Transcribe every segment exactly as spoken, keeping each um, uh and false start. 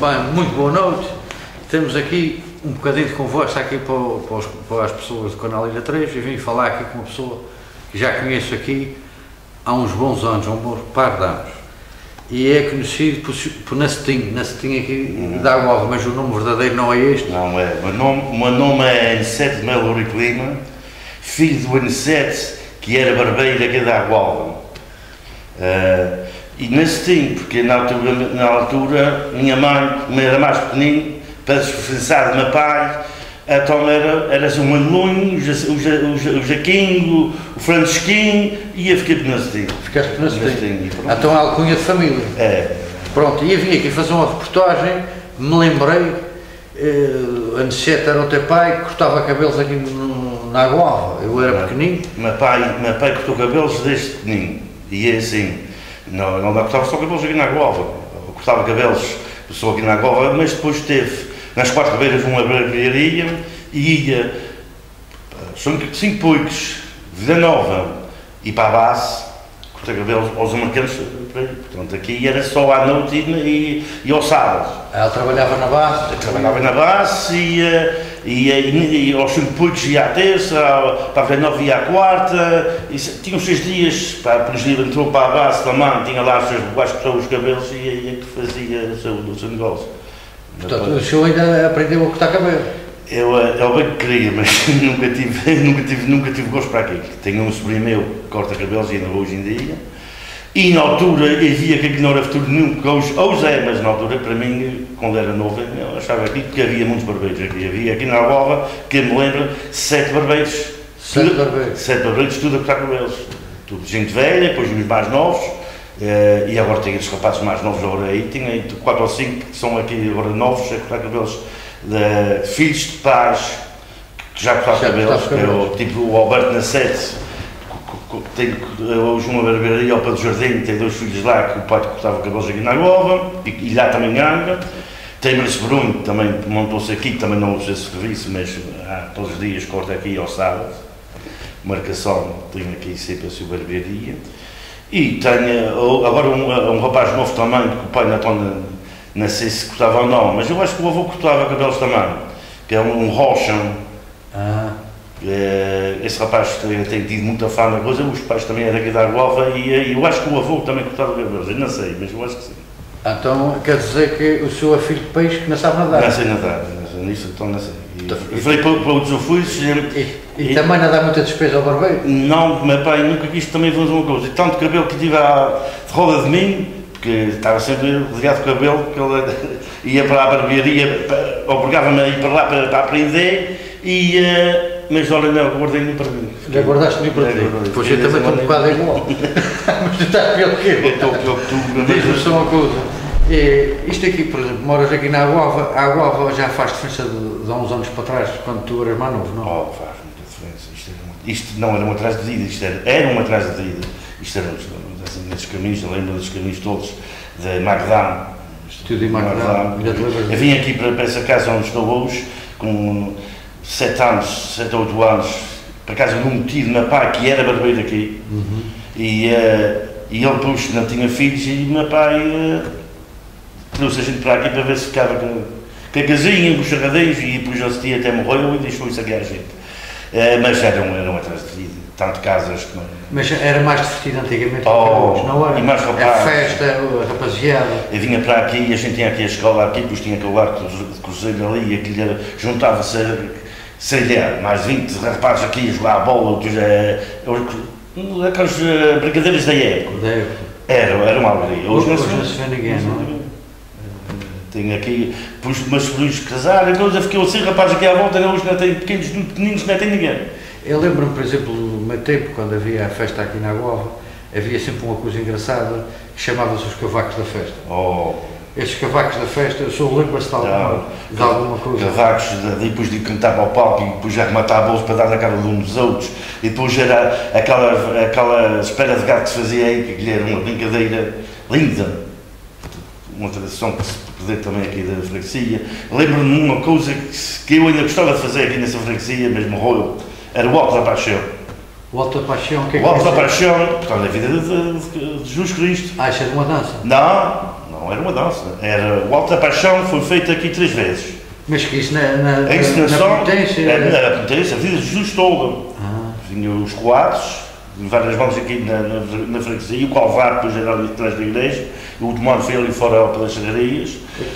Bem, muito boa noite. Temos aqui um bocadinho de conversa aqui para, para, os, para as pessoas do canal Ilha três e vim falar aqui com uma pessoa que já conheço aqui há uns bons anos, há um bom par de anos. E é conhecido por, por Nacetinho, Nacetinho aqui uhum. da Água, mas o nome verdadeiro não é este. Não é, o meu nome, o meu nome é Aniceto de Melo Rico Lima, filho do Aniceto, que era barbeiro aqui da Água. Uh, e Nacetinho, porque na altura, na altura minha mãe, como era mais pequenino, para se diferenciar do meu pai, então era, era assim, o Manulinho, o Jaquinho, o Francisquinho, e eu fiquei por Nacetinho. Ficaste por Nacetinho. Então há alcunha de família. É. Pronto, e eu vim aqui fazer uma reportagem, me lembrei, eh, Aniceto era o teu pai, cortava cabelos aqui no, na Água, eu era não. pequenino. Meu pai, meu pai cortou cabelos desde pequenino, e é assim, não, não cortava só cabelos aqui na Água, cortava cabelos só aqui na Água, mas depois teve nas quatro beiras uma barbearia e ia, são cinco puicos, Vida Nova e para a base, cortar cabelos aos americanos, portanto aqui era só à noite e, e, e ao sábado. Ela trabalhava na base? Eu trabalhava na base e, e, e, e aos cinco puicos ia à terça, para a Vida Nova ia à quarta, e, tinha uns seis dias, para, por exemplo, entrou para a base também, tinha lá os seus lugares que cortou os cabelos e ia que fazia o seu, o seu negócio. Portanto, o senhor ainda aprendeu a cortar cabelo? Eu, eu bem que queria, mas nunca tive, nunca tive, nunca tive gosto para aquilo. Tenho um sobrinho meu que corta cabelos ainda hoje em dia. E na altura eu via que aquilo não era futuro nenhum, que hoje, hoje é, mas na altura para mim, quando era novo, eu achava aquilo que havia muitos barbeiros aqui. Havia aqui na Algova, que me lembra, sete barbeiros. Sete tudo, barbeiros? Sete barbeiros, tudo a cortar cabelos. Tudo gente velha, depois os mais novos. Uh, e agora tem esses rapazes mais novos agora aí, tinha quatro ou cinco que são aqui agora novos a cortar cabelos, de filhos de pais que já cortaram cabelos, cabelos. Eu, tipo o Alberto Naceto, tem hoje uma barbearia ao pé do jardim, tem dois filhos lá que o pai cortava cabelos aqui na Água e, e lá também anda. Tem Marcio Bruno, que também montou-se aqui, também não usa esse serviço, mas ah, todos os dias corta aqui ao sábado, marcação, tenho aqui sempre a sua barbearia. E tenho agora um, um rapaz novo também, que o pai ainda não, não sei se cortava ou não, mas eu acho que o avô cortava cabelos também, que é um, um Rochan. Ah. É, esse rapaz tem, tem tido muita fama, coisa, os pais também eram aqui da Água e, e eu acho que o avô também cortava cabelos, eu não sei, mas eu acho que sim. Então quer dizer que o seu é filho de peixe que não sabe nadar? Não sei nadar, nisso então não sei. Eu falei para, para outros ofícios. E, e, e também não dá muita despesa ao barbeiro? Não, meu pai nunca quis também fazer uma coisa. E tanto cabelo que tive à, de roda de mim, porque estava sempre ligado com o cabelo, que ele ia para a barbearia, obrigava-me a ir para lá para, para aprender, e, uh, mas olha, não, guardei nem para mim. Já guardaste nem para ti? Pois eu também estou um bocado igual. Mas tu estás pior que eu. Eu estou pior que tu. Diz-me só uma coisa. E, isto aqui, por exemplo, moras aqui na Água, a Água já faz diferença de, de há uns anos para trás, quando tu eras mais novo, não? Oh, faz muita diferença. Isto, era, isto não era um atraso de vida, isto era, era um atraso de vida. Isto era assim, nesses caminhos, eu lembro desses caminhos todos, de Magdam. Tudo em Magdam. Eu vim aqui para, para essa casa onde estou hoje, com sete anos, sete ou oito anos, para casa de um tio, meu pai, que era barbeiro aqui, uhum. e, uh, e ele depois não tinha filhos, e meu pai uh, trouxe a gente para aqui para ver se ficava com, com a casinha, com os charradeiros, e depois a tia até morreu e deixou isso aqui à gente. Uh, mas era um, era um atraso de vida, tanto casas como... Mas era mais divertido antigamente oh, hoje, não era? E mais rapaz. A festa, a rapaziada. Eu vinha para aqui e a gente tinha aqui a escola aqui, depois tinha aquele arco de cruzeiro ali, e aquilo juntava-se, sei lá, mais vinte rapazes aqui a jogar a bola, outros, é, aquelas uh, brincadeiras da época. Da época. Era, era uma alegria. Hoje, hoje não se vê ninguém, não é? Tenho aqui, pus meus sobrinhos casar, então eu fiquei assim, rapazes aqui à volta, hoje não tem pequenos, muito pequeninos, não tem ninguém. Eu lembro-me, por exemplo, no meu tempo, quando havia a festa aqui na Água, havia sempre uma coisa engraçada que chamava-se os cavacos da festa. Oh. Esses cavacos da festa, eu sou lembro-se de, alguma, de alguma coisa. Cavacos, de, depois de cantar para o palco e depois já rematar a bolsa para dar na cara de um dos outros, e depois era aquela, aquela espera de gato que se fazia aí, que era uma brincadeira linda. Uma tradição que se perdeu também aqui da freguesia. Lembro-me de uma coisa que, que eu ainda gostava de fazer aqui nessa freguesia, mas morreu, era o Alto da Paixão. O Alto da Paixão, o que é que O Alto é da Paixão, portanto, a vida de, de, de Jesus Cristo. Ah, isso é de uma dança? Não, não não era uma dança. Era, o Alto da Paixão foi feito aqui três vezes. Mas que isso na, na, A encenação, na potência... É, na potência, a vida de Jesus toda. Ah. Vinham os quadros, várias mãos aqui na, na, na freguesia, o Calvário depois era ali atrás da igreja, o demónio foi ali fora pelas chegarias,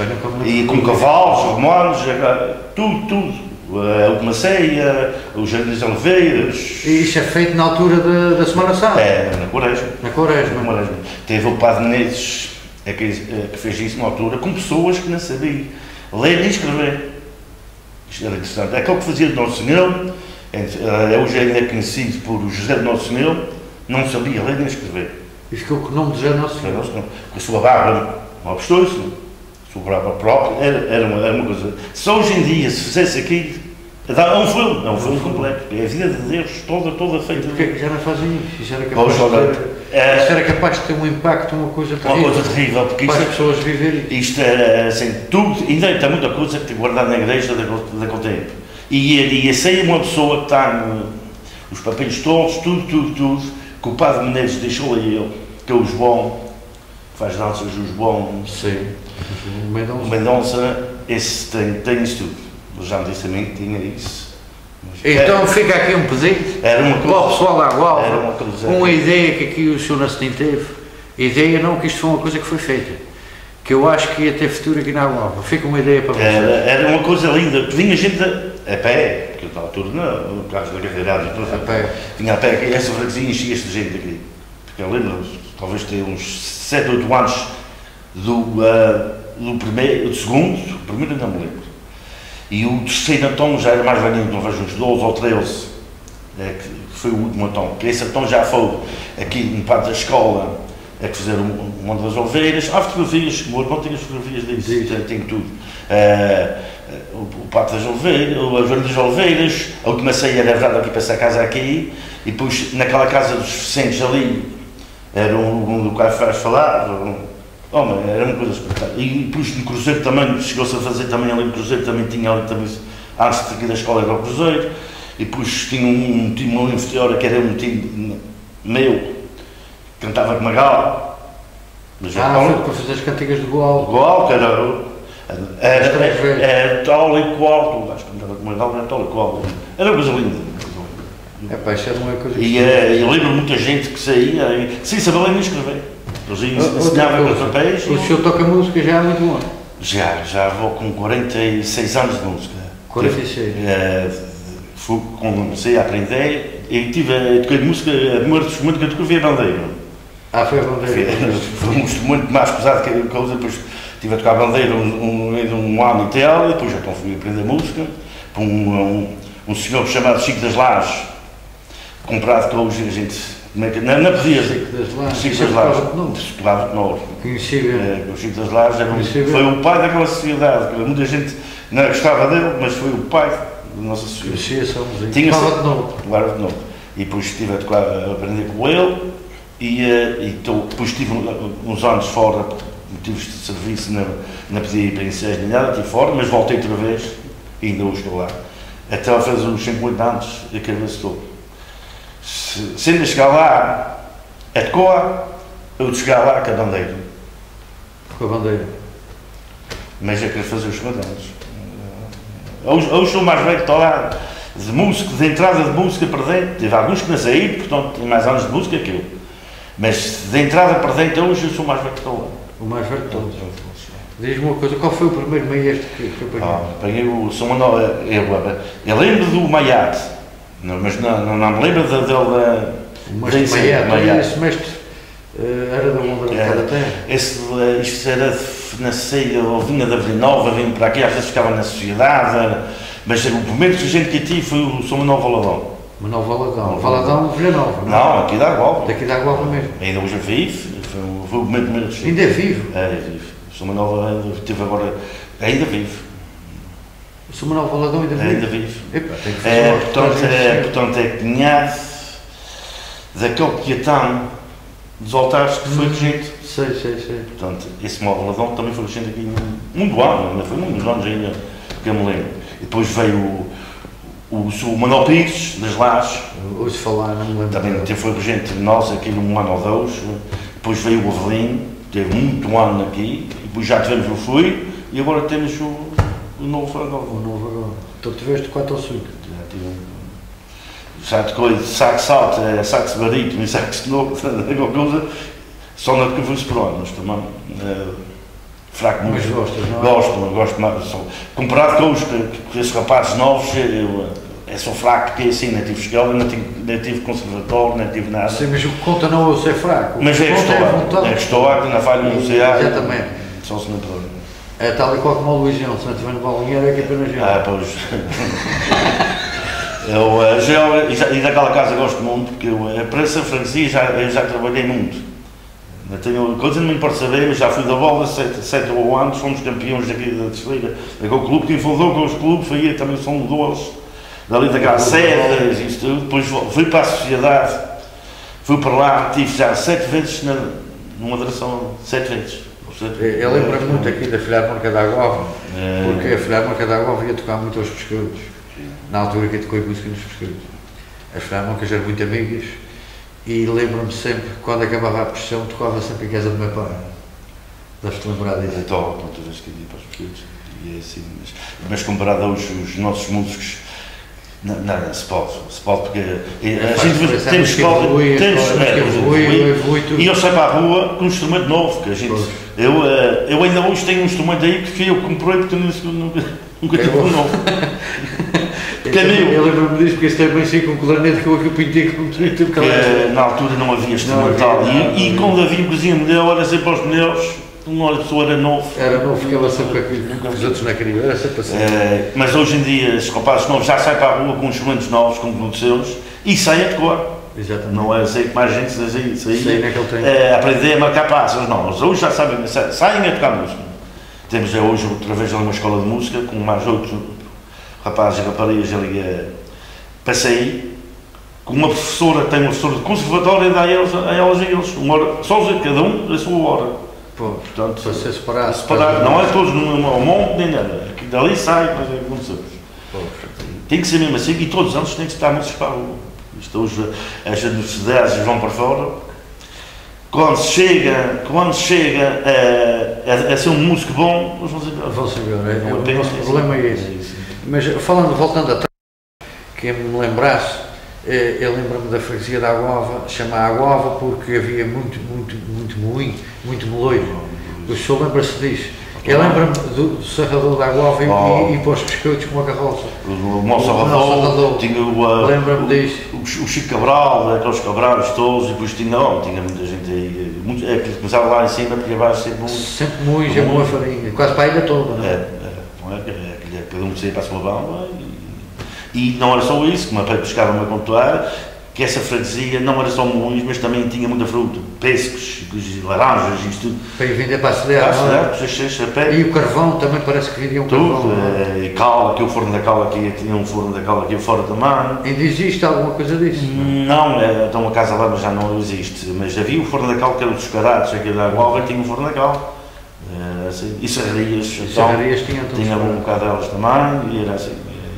e com cavalos, os demónios, tudo, tudo. A última ceia, os jardins de oliveiras. E isso é feito na altura da, da Semana Santa? É, na Quaresma. Na Quaresma. Na Quaresma. Teve o Padre Menezes, é que, é, que fez isso na altura, com pessoas que não sabiam ler nem escrever. Isto era interessante. É aquilo que fazia de Nosso Senhor, é, hoje ainda é conhecido por José de Nosso Senhor, não sabia ler nem escrever. E ficou com o nome de José de Nosso Senhor? Com a sua barba, não obstou-se, a sua barba própria, era, era, uma, era uma coisa. Se hoje em dia se fizesse aqui, é um filme, é um filme completo, é a vida de Deus toda, toda feita. E porquê que já não fazem isso? Isso era capaz, Pois, olha, de, ter, é, isso era capaz de ter um impacto, uma coisa terrível. Uma coisa terrível, porque para isto, as pessoas viverem. Isto é assim, tudo, ainda tem muita coisa que tem guardado na igreja daquele tempo. E, e assim uma pessoa que está os papéis todos, tudo, tudo, tudo, que o Padre Menezes deixou a ele, que é o João, que faz danças o João. Sim. O Mendonça. O Mendonça, esse tem, tem isso tudo. Eu já me disse também que tinha isso. Então fica aqui um pedido era uma coisa, para o pessoal da Gualva, era uma, coisa, uma ideia que aqui o senhor Nascedim teve, ideia não que isto foi uma coisa que foi feita, que eu acho que ia ter futuro aqui na Gualva, fica uma ideia para vocês. Era, era uma coisa linda, vinha gente a, a pé, porque na altura não, no caso da carreirada, a pé. Vinha a pé, aqui, essa freguesia enchia-se de gente aqui, porque eu lembro, talvez ter uns sete, oito anos do, uh, do primeiro, do segundo, o primeiro não me lembro. E o terceiro Antão já era mais velhinho, não vejo uns doze ou treze, é, que foi o último Antão, que esse Antão já foi aqui no parte da escola, é que fizeram o Monte das Oliveiras, há fotografias, o meu irmão tem as fotografias disso, tem, tem tudo. Uh, o, o Pato das Oliveiras, o João das Oliveiras, a última ceia era verdade aqui para essa casa aqui, e depois naquela casa dos Vicentes ali, era um, um do qual faz falar, um, oh, man, era uma coisa espetacular. E depois no Cruzeiro também, chegou-se a fazer também ali no Cruzeiro, também tinha ali também, antes de aqui da escola era o Cruzeiro, e depois tinha um, um time ali em Fiteora que era um time meu, que cantava com Magal. Ah, foi para fazer as cantigas de Goal. Goal, que era, era, era, era tal e qual, tu acho que cantava com Magal, era tal e qual, era uma coisa linda. É pá, isso era uma coisa E uh, eu lembro muita gente que saía, e, sem saber ler nem escrever. Eles ensinavam com os papéis. O senhor toca música já há muito bom? Já, já vou com quarenta e seis anos de música. quarenta e seis? Uh, fui, comecei a aprender e tive a tocar música, a primeiro instrumento que eu toquei foi a bandeira. Ah, foi a bandeira? Foi um instrumento mais pesado que a coisa, depois estive a tocar a bandeira um, um, um ano e tal, e depois já então fui aprender música, por um, um, um senhor chamado Chico das Lajes, comprado que hoje a gente... Não, não podia. Chico das Lajes. Chico das Lajes. Tocava de novo. Conheci é, o Chico das Lajes era um, foi o pai daquela sociedade. Muita gente não gostava dele, mas foi o pai da nossa sociedade. Conhecia essa música. Tinha Tocava de novo. Tocava de novo. E depois estive a, tocar, a aprender com ele. E, e tô, depois estive uns anos fora, motivos de serviço, não, não podia ir para ensaios nem nada, estive fora, mas voltei outra vez e ainda hoje estou lá. Até ela fez uns cinquenta anos e quero ver se estou. Se, se ainda chegar lá, é de coa, eu de chegar lá com a bandeira. Com a bandeira. Mas eu quero fazer os cinquenta anos. Hoje, hoje sou mais velho que estou lá, de música, de entrada de música para dentro. Tive alguns que não saí, portanto tenho mais anos de música que eu. Mas de entrada para dentro, hoje eu sou mais velho que estou lá. O mais velho de todos. Diz-me uma coisa, qual foi o primeiro maestro que, que apanhou? Ah, apanhei o São Manuel, eu, eu, eu lembro do Maiate, não, mas não, não, não me lembro dele da... O mestre Maiate, esse mestre uh, era da Lombra é, da Terra? Esse, isto era, na ceia, ou vinha da Vila Nova, vinha para aqui, às vezes ficava na sociedade, mas o primeiro que a gente que tive foi o São Manuel Valadão. Manuel Valadão, Valadão, Vila Nova, não? Não, aqui da Gualva. Daqui da Gualva mesmo. Ainda hoje vive, foi, foi o primeiro primeiro que ainda é vivo? É, é vivo. O São Manuel teve agora, ainda vive. O São Manuel Valadão ainda vive? Ainda vive. Epa, tem que fazer é, uma portanto, é, portanto, é cunhado daquele pietão dos altares que foi hum, regente. Sei, sei, sei. Portanto, esse Manuel Valadão também foi regente aqui muito ano, não foi muitos anos ainda, que eu me lembro. E depois veio o, o, o Manuel Pires, das Lajes. Ouço falar, não me lembro. Também foi regente nosso aqui num ano ou dois. Depois veio o Avelino. teve muito ano aqui, e depois já tivemos o Fui, e agora temos o, o novo agora. O novo agora. Tu tiveste quatro ou cinco? Já tive um saco de coisa, saco de salto, é, saco de barito, saco de novo, alguma coisa, só não que eu fui por ano, mas também é, fraco muito. Mas gostas, não é? Gosto, gosto mais. Só, comparado com os com esses rapazes novos, eu, é só fraco, porque assim, não tive escola, não tive, não tive conservatório, não tive nada. Sim, mas o que conta não é o ser fraco. Mas é que estou é que estou aqui na falha universidade. Exatamente. Só se não pode. É tal e qual como o Luizião, se não tiver no Balinheiro é que apenas eu. Ah, pois. eu, já, e daquela casa gosto muito, porque eu, para essa freguesia já, eu já trabalhei muito. Eu tenho, coisa não me importa saber, mas já fui da bola sete, sete ou oito anos, fomos campeões daqui da Desliga. Aquele clube que fundou com os clubes, foi também são mudou-se. Dali daquela sede, isso tudo. Depois fui para a sociedade, fui para lá, tive já sete vezes na, numa direção, sete vezes. Eu lembro-me muito aqui da Filarmónica da Agova, é, porque a Filarmónica da Agova ia tocar muito aos pescadores, na altura que eu tocou música nos pescadores. As Filarmónicas eram muito amigas e lembro-me sempre, quando acabava a procissão, tocava sempre em casa do meu pai. Deves-te lembrar disso? Então, quantas vezes que eu ia para os pescadores, e é assim, mas, mas comparado aos os nossos músicos, não, não, se pode, se pode, porque é, a gente temos que evoluir, e eu saio para a rua com um instrumento novo, que a gente, eu, eu ainda hoje tenho um instrumento aí que eu comprei porque nunca, nunca tive um novo. Que é meu. Eu lembro-me disso porque este é bem assim com o clarinete que eu aqui pintei com muito tempo. Na altura não havia instrumental e, e quando havia cozinha melhor, era sempre aos melhores. Uma pessoa era novo. Era novo, ficava sempre aqui, os outros não queriam, era sempre assim. É, mas hoje em dia, os rapazes novos já saem para a rua com instrumentos novos, com produções, e saem a decorar. Exatamente. Não é assim que mais gente se diz isso aí. Sim, naquele tempo. É, aprender a marcar passos, não. Eles hoje já sabem, saem a tocar música. Temos é, hoje, outra vez, uma escola de música, com mais oito rapazes e raparigas ali é, passei, com uma professora, tem uma professora de conservatório e dá a eles, a elas e eles, uma hora, só cada um a sua hora. Pô, portanto, para ser separado. separado não é todos no monte nem nada. Aqui dali sai, mas é como sabes. Tem que ser mesmo assim e todos os anos tem que estar muito para a rua. Isto hoje, as universidades vão para fora. Quando se chega, quando se chega a, a, a ser um músico bom, eles vão saber. Vão saber, é, é, o nosso problema é esse. Mas falando, voltando atrás, que me lembrasse, eu lembro-me da freguesia da Agova, chamar Agova porque havia muito, muito, muito moinho, muito meloiro. O senhor lembra-se disso? Eu lembro-me do serrador da Agova oh. e, e para os pescadores com a carroça. O nosso serrador, tinha o, uh, lembro-me disso. O, o Chico Cabral, aqueles Cabrais todos, e depois tinha, oh, tinha muita gente aí, muito, é, que começava lá em cima, porque abaixo sempre muito. Sempre moinhos, é boa farinha, quase para a ilha toda, não é? É, é, não é, é, cada um saía para a sua banda. E não era só isso, como a pescava-me a contar, que essa freguesia não era só moinhos, mas também tinha muita fruta, pêssegos, laranjas, isto tudo. Para ir vender para a cidade, não é? E o carvão também parece que vendiam tudo, carvão. É, e cal, aqui o forno da cal aqui, tinha um forno da cal aqui fora também. Ainda existe alguma coisa disso? Não, é, então uma casa lá mas já não existe, mas havia o forno da cal que era dos carados, aqui da Agova tinha um forno da cal. É, assim, e serrarias, e então, serrarias tinham tinha um bocado delas também, e era assim.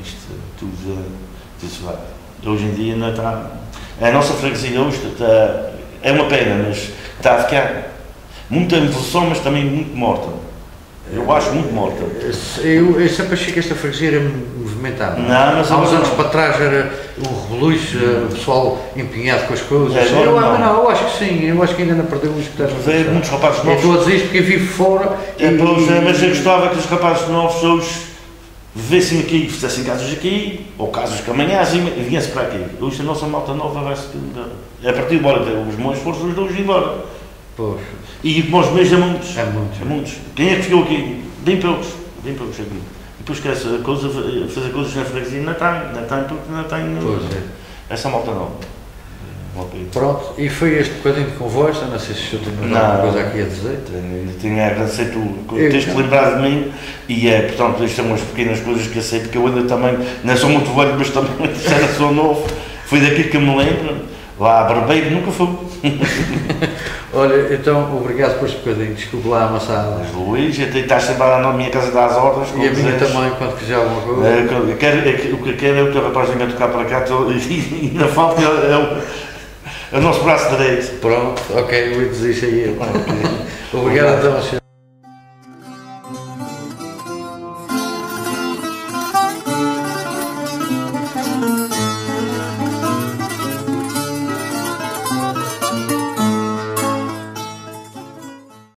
Tudo isso vai. Hoje em dia não está. A nossa freguesia hoje está, é uma pena, mas está a ficar muita evolução, mas também muito morta. Eu acho muito morta. Eu, eu sempre achei que esta freguesia era movimentada. Não, mas há uns anos não. para trás era um rebuliço, o pessoal empenhado com as coisas. É, eu, não. não, eu acho que sim, eu acho que ainda não perdeu os que estão. Muitos rapazes novos. Eu estou a dizer isto porque eu vivo fora. É, e, pois, é, mas eu gostava que os rapazes novos hoje vivessem aqui, fizessem casas aqui, ou casas que amanhã e vinham-se para aqui. Hoje a nossa malta nova vai-se. A partir de agora, os meus esforços os dois embora. Poxa. E como os meus é muitos. É muitos. É muitos. Quem é que ficou aqui? Bem poucos. Bem poucos aqui. E depois quer essa coisa, fazer coisas na freguesia, não tem, não tem, porque não tem. Pois é. Essa malta não. Pronto, e foi este bocadinho de conversa, não sei se o senhor tem alguma coisa aqui a dizer. Tenho, tenho a agradecer tu, tens-te lembrado de mim e é, portanto, isto são umas pequenas coisas que eu sei, porque eu ainda também, não sou muito velho, mas também já sou novo, foi daqui que eu me lembro, lá a Barbeiro nunca fui. Olha, então, obrigado por este bocadinho, desculpe lá a amassada. Mas Luís, estás sempre lá na minha casa das ordens. E a minha também, quando quiser alguma coisa. É, eu quero, é, o que eu quero é o teu rapaz venha tocar para cá, tô, e, e na falta é o... o nosso braço direito. Pronto, ok, eu ia dizer isso aí. Obrigado então, senhor.